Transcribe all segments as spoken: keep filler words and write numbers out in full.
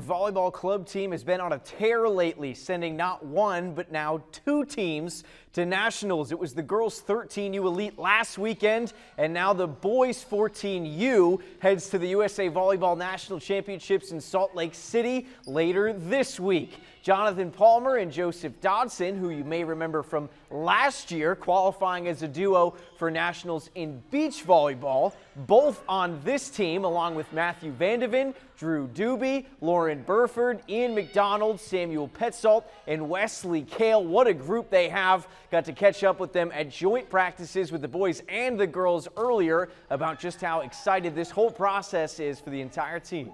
Volleyball Club team has been on a tear lately, sending not one, but now two teams to nationals. It was the girls thirteen U Elite last weekend, and now the boys fourteen U heads to the U S A Volleyball National Championships in Salt Lake City later this week. Jonathan Palmer and Joseph Dodson, who you may remember from last year qualifying as a duo for nationals in beach volleyball, both on this team, along with Matthew Vandeven, Drew Doobie, Lauren Burford, Ian McDonald, Samuel Petzold, and Wesley Kale. What a group they have. Got to catch up with them at joint practices with the boys and the girls earlier about just how excited this whole process is for the entire team.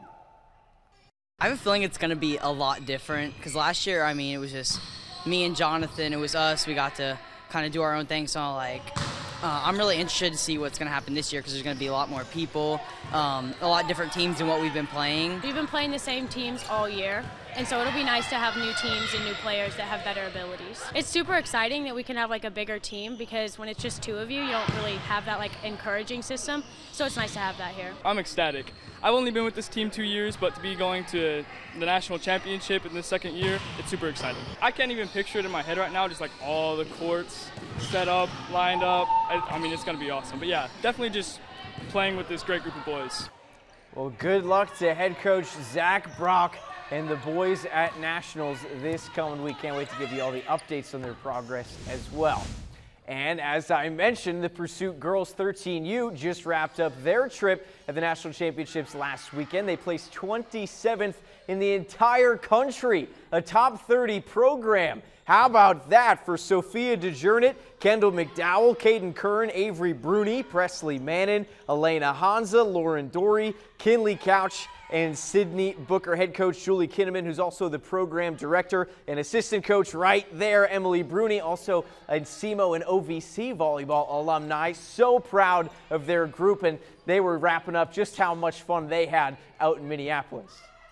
I have a feeling it's going to be a lot different because last year, I mean, it was just me and Jonathan. It was us. We got to kind of do our own thing. So, like, uh, I'm really interested to see what's going to happen this year because there's going to be a lot more people, um, a lot different teams than what we've been playing. We've been playing the same teams all year, and so it'll be nice to have new teams and new players that have better abilities. It's super exciting that we can have like a bigger team because when it's just two of you, you don't really have that like encouraging system. So it's nice to have that here. I'm ecstatic. I've only been with this team two years, but to be going to the national championship in the second year, it's super exciting. I can't even picture it in my head right now, just like all the courts set up, lined up. I, I mean, it's going to be awesome. But yeah, definitely just playing with this great group of boys. Well, good luck to head coach Zach Brock and the boys at nationals this coming week. Can't wait to give you all the updates on their progress as well. And as I mentioned, the Pursuit Girls thirteen U just wrapped up their trip at the National Championships last weekend. They placed twenty-seventh in the entire country, a top thirty program. How about that for Sophia DeJournett, Kendall McDowell, Caden Kern, Avery Bruni, Presley Mannon, Elena Hanza, Lauren Dory, Kinley Couch, and Sydney Booker. Head coach Julie Kinnaman, who's also the program director and assistant coach right there, Emily Bruni, also a S E M O and O V C volleyball alumni. So proud of their group, and they were wrapping up just how much fun they had out in Minneapolis.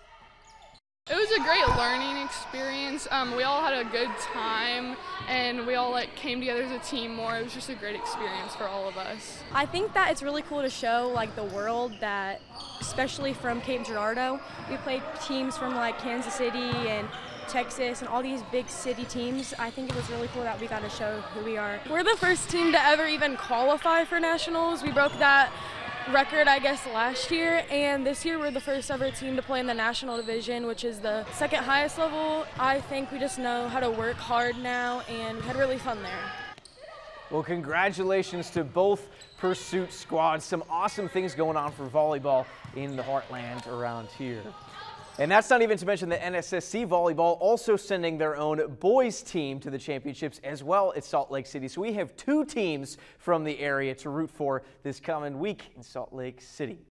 It was a great learning experience. Um, we all had a good time, and we all like came together as a team more. It was just a great experience for all of us. I think that it's really cool to show like the world that, especially from Cape Girardeau, we played teams from like Kansas City and Texas and all these big city teams. I think it was really cool that we got to show who we are. We're the first team to ever even qualify for nationals. We broke that record, I guess, last year, and this year we're the first ever team to play in the national division, which is the second highest level. I think we just know how to work hard now, and we had really fun there. Well, congratulations to both Pursuit squads. Some awesome things going on for volleyball in the heartland around here. And that's not even to mention the N S S C volleyball also sending their own boys team to the championships as well at Salt Lake City. So we have two teams from the area to root for this coming week in Salt Lake City.